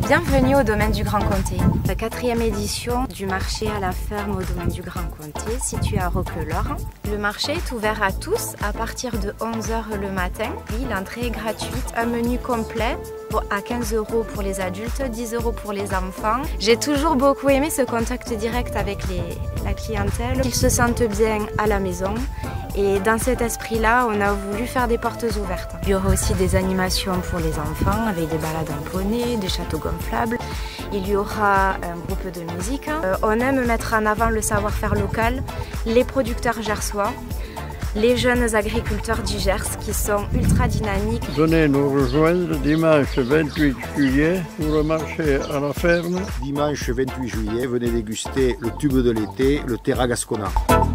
Bienvenue au domaine du Grand Comté. La 4e édition du marché à la ferme au domaine du Grand Comté, situé à Roquelaure. Le marché est ouvert à tous à partir de 11 h le matin. Oui, l'entrée est gratuite. Un menu complet à 15 € pour les adultes, 10 € pour les enfants. J'ai toujours beaucoup aimé ce contact direct avec la clientèle, qu'ils se sentent bien à la maison. Et dans cet esprit-là, on a voulu faire des portes ouvertes. Il y aura aussi des animations pour les enfants avec des balades en poney, des châteaux gonflables. Il y aura un groupe de musique. On aime mettre en avant le savoir-faire local, les producteurs gersois, les jeunes agriculteurs du Gers qui sont ultra dynamiques. Venez nous rejoindre dimanche 28 juillet pour le marché à la ferme. Dimanche 28 juillet, venez déguster le tube de l'été, le Terra Gascona.